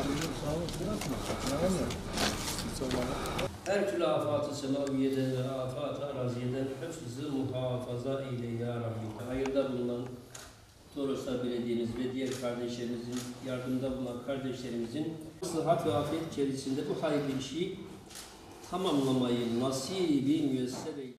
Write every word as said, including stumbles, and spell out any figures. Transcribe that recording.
Her türlü afat-ı semaviyeden ve afat-ı araziyeden hıfzı muhafaza eyle ya Rabbi. Hayırda bulunan Toroslar Belediye'miz ve diğer kardeşlerimizin, yardımda bulunan kardeşlerimizin sıhhat ve afiyet içerisinde bu hayırlı işi tamamlamayı nasibi müyesser eyle.